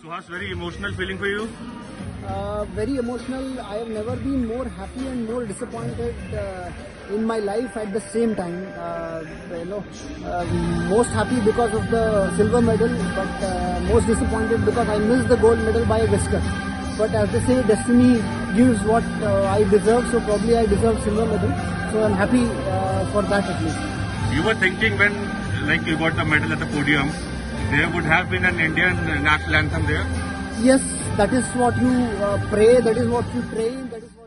Suhas, very emotional feeling for you? Very emotional. I have never been more happy and more disappointed in my life at the same time. Most happy because of the silver medal, but most disappointed because I missed the gold medal by a whisker. But as they say, destiny gives what I deserve, so probably I deserve silver medal. So I'm happy for that at least. You were thinking when you got the medal at the podium, there would have been an Indian national anthem there? Yes, that is what you pray, that is what you train, that is what...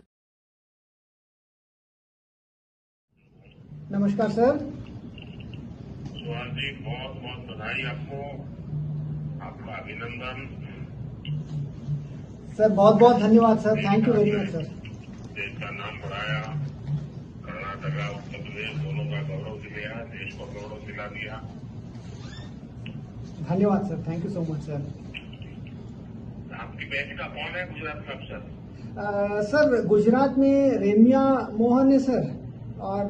नमस्कार sir. Suhas ji, बहुत बहुत बधाई आपको, आपका अभिनंदन। Sir बहुत बहुत धन्यवाद sir, thank you very much sir. देश का नाम बढ़ाया, कर्नाटक उत्तर प्रदेश दोनों का गौरव दिलाया, देश को गौरव दिला दिया। धन्यवाद sir, thank you so much sir. आपकी बैच का कौन है गुजरात में अफसर? सर गुजरात में रेम्या मोहन है सर, और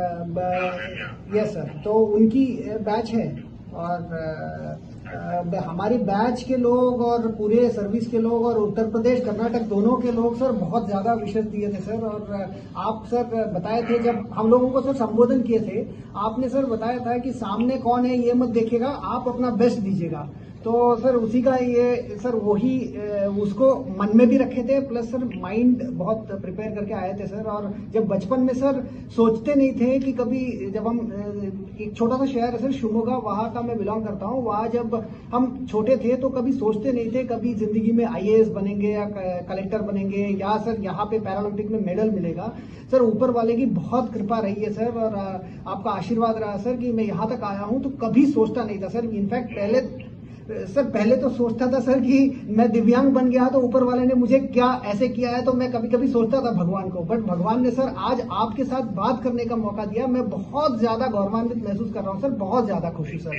यस सर, तो उनकी बैच है। और हमारी बैच के लोग और पूरे सर्विस के लोग और उत्तर प्रदेश कर्नाटक दोनों के लोग सर बहुत ज्यादा विशेष दिए थे सर। और आप सर बताए थे, जब हम लोगों को सर संबोधन किए थे, आपने सर बताया था कि सामने कौन है ये मत देखिएगा, आप अपना बेस्ट दीजिएगा। तो सर उसी का ये सर वही उसको मन में भी रखे थे, प्लस सर माइंड बहुत प्रिपेयर करके आए थे सर। और जब बचपन में सर सोचते नहीं थे कि कभी, जब हम एक छोटा सा शहर है सर शिवमोगा, वहां का मैं बिलोंग करता हूं, वहां जब हम छोटे थे तो कभी सोचते नहीं थे कभी जिंदगी में आईएएस बनेंगे या कलेक्टर बनेंगे या सर यहाँ पे पैरालंपिक में मेडल मिलेगा। सर ऊपर वाले की बहुत कृपा रही है सर, और आपका आशीर्वाद रहा सर कि मैं यहाँ तक आया हूँ। तो कभी सोचता नहीं था सर, इनफैक्ट पहले तो सोचता था सर कि मैं दिव्यांग बन गया तो ऊपर वाले ने मुझे क्या ऐसे किया है, तो मैं कभी कभी सोचता था भगवान को। बट भगवान ने सर आज आपके साथ बात करने का मौका दिया, मैं बहुत ज्यादा गौरवान्वित महसूस कर रहा हूँ सर, बहुत ज्यादा खुशी सर।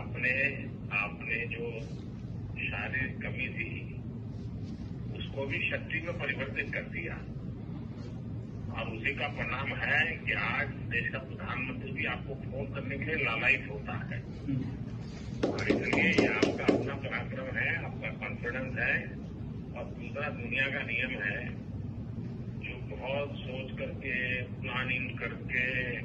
आपने जो शारीरिक कमी थी उसको भी शक्ति में परिवर्तित कर दिया, और उसी का परिणाम है कि आज देश का प्रधानमंत्री भी आपको फोन करने के लिए लालायित होता है। और इसलिए ये आपका अपना पराक्रम है, आपका कॉन्फिडेंस है। और दूसरा दुनिया का नियम है, जो बहुत सोच करके प्लानिंग करके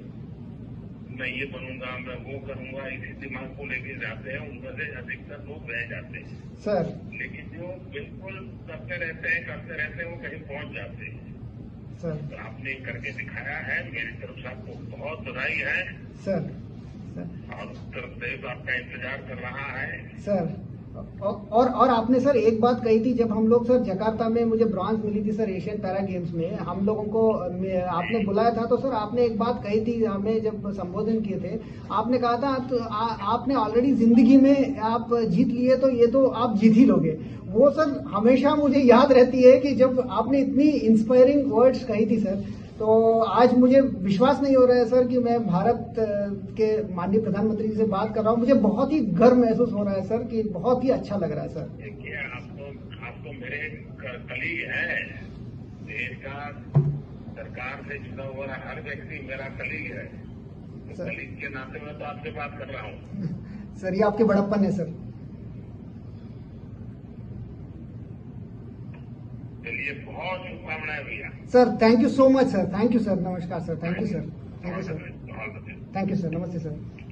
मैं ये बनूंगा, मैं वो करूंगा, इसी दिमाग को लेके जाते हैं, उनमें से अधिकतर लोग रह जाते हैं सर। लेकिन जो बिल्कुल करते रहते हैं वो कहीं पहुंच जाते हैं सर। तो आपने करके दिखाया है, मेरी तरफ से आपको बहुत बधाई है सर। और उत्तर प्रदेश आपका इंतजार कर रहा है सर। और आपने सर एक बात कही थी, जब हम लोग सर जकार्ता में, मुझे ब्रॉन्ज मिली थी सर एशियन पैरा गेम्स में, हम लोगों को आपने बुलाया था, तो सर आपने एक बात कही थी हमें जब संबोधन किए थे, आपने कहा था तो आपने ऑलरेडी जिंदगी में आप जीत लिए, तो ये तो आप जीत ही लोगे। वो सर हमेशा मुझे याद रहती है कि जब आपने इतनी इंस्पायरिंग वर्ड्स कही थी सर, तो आज मुझे विश्वास नहीं हो रहा है सर कि मैं भारत के माननीय प्रधानमंत्री जी से बात कर रहा हूँ। मुझे बहुत ही गर्व महसूस हो रहा है सर, कि बहुत ही अच्छा लग रहा है सर। देखिए, आपको मेरे कलीग है, देश का सरकार से जुड़ा हुआ हर व्यक्ति मेरा कलीग है। कलीग के नाते में तो आपसे बात कर रहा हूँ सर। ये आपके बड़प्पन है सर। चलिए, बहुत शुभकामनाएं भैया। Sir thank you so much sir, thank you sir, नमस्कार sir, thank you sir, thank you sir, thank you sir, नमस्ते सर।